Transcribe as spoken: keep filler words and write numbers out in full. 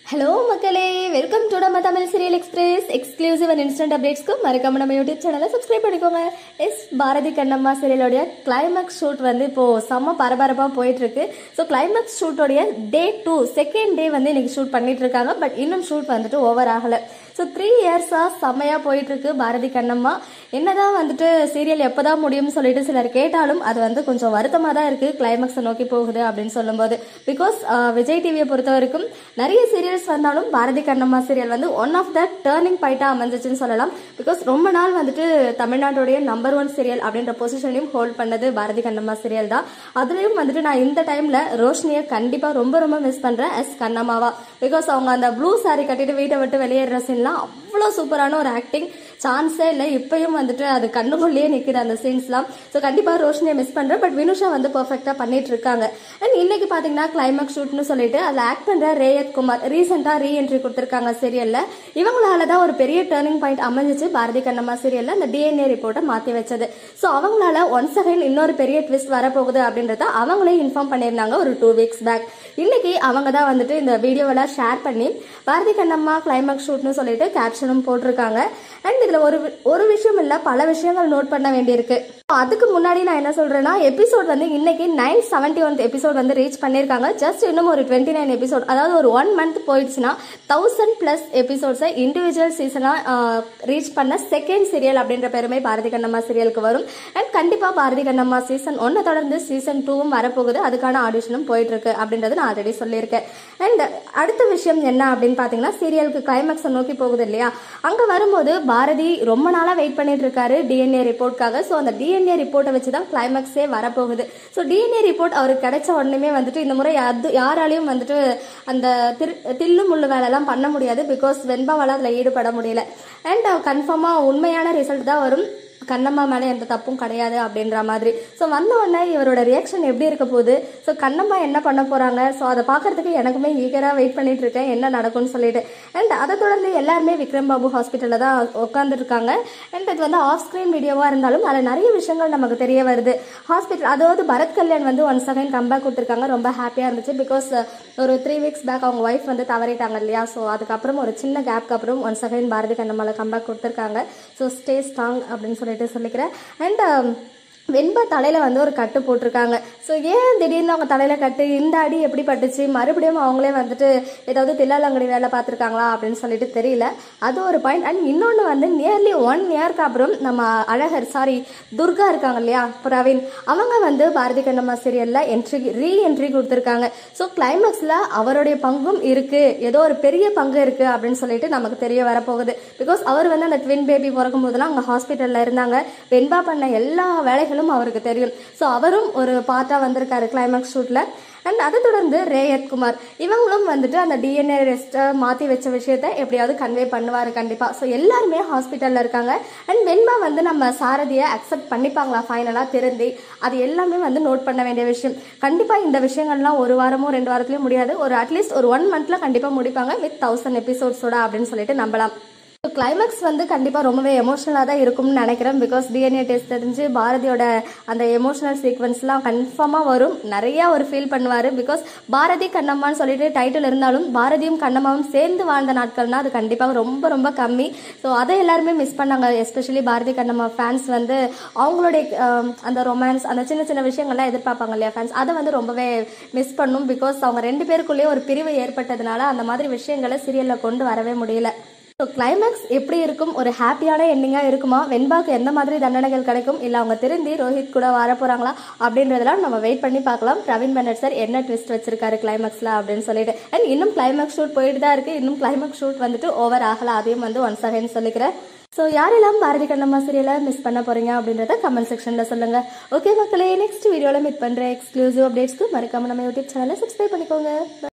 Hello மக்களே, welcome to நம்ம Tamil serial express exclusive and instant அப்டேட்ஸ்க்கு மறக்காம நம்ம யூடியூப் சேனலை சப்ஸ்கிரைப் பண்ணிக்கோங்க. எஸ் பாரதி கண்ணம்மா சீரியலோடைய கிளைமேக்ஸ் ஷூட் வந்து இப்போ செம்ம பரபரப்பாக போயிட்டு இருக்கு. ஸோ கிளைமேக்ஸ் ஷூட்டோடைய டே டூ செகண்ட் டே வந்து இன்னைக்கு ஷூட் பண்ணிட்டு இருக்காங்க. பட் இன்னும் ஷூட் வந்துட்டு ஓவர் ஆகலை. ஸோ த்ரீ இயர்ஸா செம்மையா போயிட்டு இருக்கு பாரதி கண்ணம்மா. என்னதான் வந்துட்டு சீரியல் எப்போதான் முடியும்னு சொல்லிட்டு சிலர் கேட்டாலும் அது வந்து கொஞ்சம் வருத்தமாக தான் இருக்கு கிளைமேக்ஸை நோக்கி போகுது அப்படின்னு சொல்லும்போது. பிகாஸ் விஜய் டிவியை பொறுத்த வரைக்கும் நிறைய சீரியல்ஸ் வந்தாலும் பாரதி கண்ணம்மா சீரியல் வந்து ஒன் ஆஃப் த டேர்னிங் பாயிண்டா அமைஞ்சிச்சுன்னு சொல்லலாம். பிகாஸ் ரொம்ப நாள் வந்துட்டு தமிழ்நாட்டுடைய நம்பர் ஒன் சீரியல் அப்படின்ற பொசிஷனையும் ஹோல்ட் பண்ணது பாரதி கண்ணம்மா சீரியல் தான். அதுலயும் வந்துட்டு நான் இந்த டைம்ல ரோஷினியை கண்டிப்பா ரொம்ப ரொம்ப மிஸ் பண்றேன் எஸ் கண்ணம்மாவா. பிகாஸ் அவங்க அந்த ப்ளூ சாரி கட்டிட்டு வீட்டை விட்டு வெளியேற சீன்லாம் அவ்வளோ சூப்பரான ஒரு ஆக்டிங், சான்ஸே இல்லை. இப்பயும் வந்துட்டு அது கண்ணுக்குள்ளேயே நிற்குது அந்த சீன்ஸ்லாம். ஸோ கண்டிப்பாக ரோஷினியை மிஸ் பண்ணுறேன். பட் வினுஷா வந்து பர்ஃபெக்டாக பண்ணிட்டு இருக்காங்க. அண்ட் இன்னைக்கு பார்த்தீங்கன்னா கிளைமேக்ஸ் ஷூட்னு சொல்லிட்டு அதில் ஆக்ட் பண்ணுற ரேயத் குமார் ரீசெண்டாக ரீஎன்ட்ரி கொடுத்துருக்காங்க சீரியலில். இவங்களால தான் ஒரு பெரிய டேர்னிங் பாயிண்ட் அமைஞ்சிச்சு பாரதி கண்ணம்மா சீரியலில் அந்த டிஎன்ஏ ரிப்போர்ட்டை மாற்றி வச்சது. ஸோ அவங்களால ஒன்ஸ் அகைன் இன்னொரு பெரிய ட்விஸ்ட் வரப்போகுது அப்படின்றத அவங்களே இன்ஃபார்ம் பண்ணியிருந்தாங்க ஒரு டூ வீக்ஸ் பேக். இன்னைக்கு அவங்க தான் வந்துட்டு இந்த வீடியோவெல்லாம் ஷேர் பண்ணி பாரதி கண்ணம்மா கிளைமேக்ஸ் ஷூட்னு சொல்லிட்டு கேப்ஷனும் போட்டிருக்காங்க. அண்ட் இதுல ஒரு ஒரு விஷயம் இல்ல, பல விஷயங்கள் நோட் பண்ண வேண்டியிருக்கு. அதுக்கு முன்னாடி நான் என்ன சொல்றேன்னா, எபிசோட் வந்து இன்னைக்கு நைன் செவன்டி ஒன் எபிசோட் வந்து ரீச் பண்ணிருக்காங்க. ஜஸ்ட் இன்னும் ஒரு டுவெண்ட்டி நைன் எபிசோட், அதாவது ஒரு ஒன் மந்த் போயிடுச்சுன்னா தௌசண்ட் பிளஸ் எபிசோட்ஸை இண்டிவிஜுவல் சீசனா ரீச் பண்ண செகண்ட் சீரியல் அப்படின்ற பெருமை பாரதி கண்ணம்மா சீரியலுக்கு வரும். அண்ட் கண்டிப்பா பாரதி கண்ணம்மா சீசன் ஒன்னை தொடர்ந்து சீசன் டூவும் வரப்போகுது. அதுக்கான ஆடிஷனும் போயிட்டு இருக்கு அப்படின்றது நான் ஆல்ரெடி சொல்லியிருக்கேன். அண்ட் அடுத்த விஷயம் என்ன அப்படின்னு பாத்தீங்கன்னா, சீரியலுக்கு கிளைமேக்ஸை நோக்கி போகுது இல்லையா, அங்க வரும்போது பாரதி ரொம்ப நாளா வெயிட் பண்ணிட்டு இருக்காரு டிஎன்ஏ ரிப்போர்ட்காக. ஸோ அந்த டிஎன்ஏ ரிப்போர்ட்டை வச்சு தான் கிளைமேக்ஸே வரப்போகுது. ஸோ டிஎன்ஏ ரிப்போர்ட் அவருக்கு கிடைச்ச உடனே வந்துட்டு இந்த முறை அது யாராலையும் வந்துட்டு அந்த தில்லு முள்ளு வேலை எல்லாம் பண்ண முடியாது. பிகாஸ் வெண்பாவால் அதில் ஈடுபட முடியல. அண்ட் கன்ஃபார்மா உண்மையான ரிசல்ட் தான் வரும். கண்ணம்மா மேலே எந்த தப்பும் கிடையாது அப்படின்ற மாதிரி. ஸோ வந்த உடனே இவரோட ரியாக்ஷன் எப்படி இருக்க போகுது, ஸோ கண்ணம்மா என்ன பண்ண போறாங்க, ஸோ அதை பார்க்கறதுக்கு எனக்குமே ஈகராக வெயிட் பண்ணிட்டு இருக்கேன் என்ன நடக்கும்னு சொல்லிட்டு. அண்ட் அதை தொடர்ந்து எல்லாருமே விக்ரம் பாபு ஹாஸ்பிட்டலில் தான் உட்காந்துருக்காங்க. அண்ட் இது வந்து ஆஃப் ஸ்கிரீன் வீடியோவாக இருந்தாலும் அதில் நிறைய விஷயங்கள் நமக்கு தெரிய வருது. ஹாஸ்பிட்டல் அதாவது பரத் கல்யாண் வந்து ஒன் செகண்ட் கம்பேக் கொடுத்துருக்காங்க. ரொம்ப ஹாப்பியாக இருந்துச்சு. பிகாஸ் ஒரு த்ரீ வீக்ஸ் பேக் அவங்க ஒய்ஃப் வந்து தவறிட்டாங்க இல்லையா. ஸோ அதுக்கப்புறம் ஒரு சின்ன கேப்க்கு அப்புறம் ஒன் செகண்ட் பாரதி கண்ணம்மால கம்பேக் கொடுத்துருக்காங்க. ஸோ ஸ்டே ஸ்ட்ராங் அப்படின்னு சொல்லிட்டு சொல்லிக்கிறேன். அண்ட் வெண்பா தலையில வந்து ஒரு கட்டு போட்டிருக்காங்க. ஸோ ஏன் திடீர்னு அவங்க தலையில கட்டு, இந்த அடி எப்படி பட்டுச்சு, மறுபடியும் அவங்களே வந்துட்டு ஏதாவது தில்லாலங்கடி வேலை பார்த்துருக்காங்களா அப்படின்னு சொல்லிட்டு தெரியல. அது ஒரு பாயிண்ட். அண்ட் இன்னொன்று வந்து நியர்லி ஒன் இயர்க்கு அப்புறம் நம்ம அழகர் சாரி துர்கா இருக்காங்க இல்லையா பிரவீன், அவங்க வந்து பாரதி கண்ணம்மா சீரியல்ல என்ட்ரி ரீ என்ட்ரி கொடுத்துருக்காங்க. ஸோ கிளைமேக்ஸ்ல அவருடைய பங்கும் இருக்கு, ஏதோ ஒரு பெரிய பங்கு இருக்கு அப்படின்னு சொல்லிட்டு நமக்கு தெரிய வரப்போகுது. பிகாஸ் அவர் வந்து அந்த ட்வின் பேபி பிறக்கும் போதெல்லாம் அங்கே ஹாஸ்பிட்டல்ல இருந்தாங்க. வெண்பா பண்ண எல்லா வேலைகளும் அவருக்கு தெரியும். ஸோ அவரும் ஒரு பார்ட்டா வந்திருக்காரு கிளைமேக்ஸ் ஷூட்ல. அண்ட் அதை தொடர்ந்து ரேயத் குமார் இவங்களும் வந்துட்டு அந்த டிஎன்ஏ ரெஸ்ட்டை மாற்றி வச்ச விஷயத்த எப்படியாவது கன்வே பண்ணுவார் கண்டிப்பாக. ஸோ எல்லாருமே ஹாஸ்பிட்டலில் இருக்காங்க. அண்ட் வெண்பா வந்து நம்ம சாரதியை அக்செப்ட் பண்ணிப்பாங்களா ஃபைனலாக திருந்தி, அது எல்லாமே வந்து நோட் பண்ண வேண்டிய விஷயம். கண்டிப்பாக இந்த விஷயங்கள்லாம் ஒரு வாரமோ ரெண்டு வாரத்துலையும் முடியாது, ஒரு அட்லீஸ்ட் ஒரு ஒன் மந்த்ல கண்டிப்பாக முடிப்பாங்க வித் தௌசண்ட் எபிசோட்ஸோட அப்படின்னு சொல்லிட்டு நம்பலாம். கிளைமேக்ஸ் வந்து கண்டிப்பாக ரொம்பவே எமோஷனலாக தான் இருக்கும்னு நினைக்கிறேன். பிகாஸ் டிஎன்ஏ டெஸ்ட் தெரிஞ்சு பாரதியோட அந்த எமோஷனல் சீக்வன்ஸ்லாம் கன்ஃபார்மாக வரும். நிறையா ஒரு ஃபீல் பண்ணுவார். பிகாஸ் பாரதி கண்ணம்மான்னு சொல்லிட்டு டைட்டில் இருந்தாலும் பாரதியும் கண்ணம்மாவும் சேர்ந்து வாழ்ந்த நாட்கள்னா அது கண்டிப்பாக ரொம்ப ரொம்ப கம்மி. ஸோ அதை எல்லாருமே மிஸ் பண்ணாங்க. எஸ்பெஷலி பாரதி கண்ணம்மா ஃபேன்ஸ் வந்து அவங்களுடைய அந்த ரொமான்ஸ், அந்த சின்ன சின்ன விஷயங்கள்லாம் எதிர்பார்ப்பாங்க இல்லையா ஃபேன்ஸ், அதை வந்து ரொம்பவே மிஸ் பண்ணும். பிகாஸ் அவங்க ரெண்டு பேருக்குள்ளேயே ஒரு பிரிவு ஏற்பட்டதுனால அந்த மாதிரி விஷயங்களை சீரியலில் கொண்டு வரவே முடியல. ஸோ கிளைமேக்ஸ் எப்படி இருக்கும், ஒரு ஹாப்பியான எண்டிங்காக இருக்குமா, வெண்பாக்கு எந்த மாதிரி தண்டனைகள் கிடைக்கும், இல்லை அவங்க திருந்தி ரோஹித் கூட வர போகிறாங்களா அப்படின்றதெல்லாம் நம்ம வெயிட் பண்ணி பார்க்கலாம். பிரவீன் பென்னட் சார் என்ன ட்விஸ்ட் வச்சிருக்காரு கிளைமேக்ஸில் அப்படின்னு சொல்லிட்டு. அண்ட் இன்னும் கிளைமேக்ஸ் ஷூட் போயிட்டு தான் இருக்குது. இன்னும் கிளைமேக்ஸ் ஷூட் வந்துட்டு ஓவர் ஆகலாம். அதையும் வந்து ஒன்ஸ் அகைன் சொல்லிக்கிறேன். ஸோ யாரெல்லாம் பாரதி கண்ணம்மா சீரியலை மிஸ் பண்ண போறீங்க அப்படின்றத கமெண்ட் செக்ஷனில் சொல்லுங்க. ஓகே மக்களே, நெக்ஸ்ட் வீடியோவில் மீட் பண்ணுற எக்ஸ்க்ளூசிவ் அப்டேட்ஸ்க்கு மறக்காம நம்ம யூடியூப் சேனலை சப்ஸ்கிரைப் பண்ணிக்கோங்க.